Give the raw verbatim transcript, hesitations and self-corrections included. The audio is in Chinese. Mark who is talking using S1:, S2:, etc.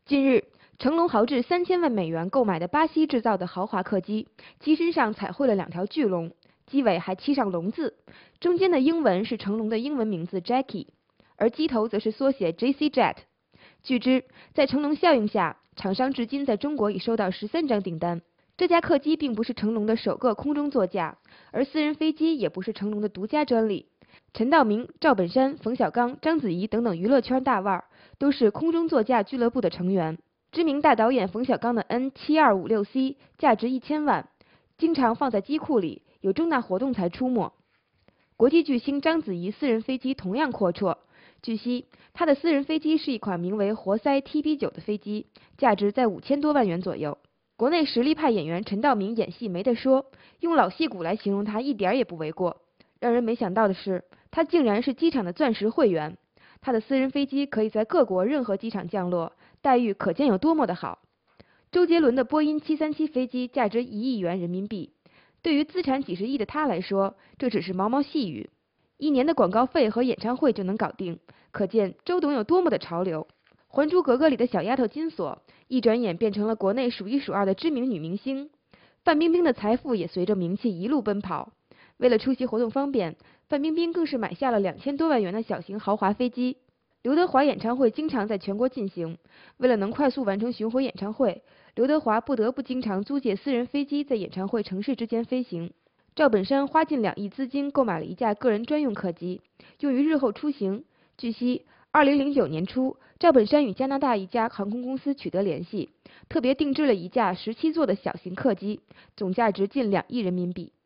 S1: 近日，成龙豪掷三千万美元购买的巴西制造的豪华客机，机身上彩绘了两条巨龙，机尾还漆上龙字，中间的英文是成龙的英文名字 Jackie， 而机头则是缩写 J C Jet。据知，在成龙效应下，厂商至今在中国已收到十三张订单。这架客机并不是成龙的首个空中座驾，而私人飞机也不是成龙的独家专利。陈道明、赵本山、冯小刚、章子怡等等娱乐圈大腕都是空中座驾俱乐部的成员。知名大导演冯小刚的 N 七二五六 C 价值一千万，经常放在机库里，有重大活动才出没。国际巨星章子怡私人飞机同样阔绰，据悉，她的私人飞机是一款名为活塞 T B 九的飞机，价值在五千多万元左右。国内实力派演员陈道明演戏没得说，用老戏骨来形容他一点也不为过。让人没想到的是，他竟然是机场的钻石会员。他的私人飞机可以在各国任何机场降落，待遇可见有多么的好。周杰伦的波音七三七飞机价值一亿元人民币，对于资产几十亿的他来说，这只是毛毛细雨，一年的广告费和演唱会就能搞定，可见周董有多么的潮流。《还珠格格》里的小丫头金锁，一转眼变成了国内数一数二的知名女明星。范冰冰的财富也随着名气一路奔跑。为了出席活动方便，范冰冰更是买下了两千多万元的小型豪华飞机。刘德华演唱会经常在全国进行，为了能快速完成巡回演唱会，刘德华不得不经常租借私人飞机在演唱会城市之间飞行。赵本山花近两亿资金购买了一架个人专用客机，用于日后出行。据悉，二零零九年初，赵本山与加拿大一家航空公司取得联系，特别定制了一架十七座的小型客机，总价值近两亿人民币。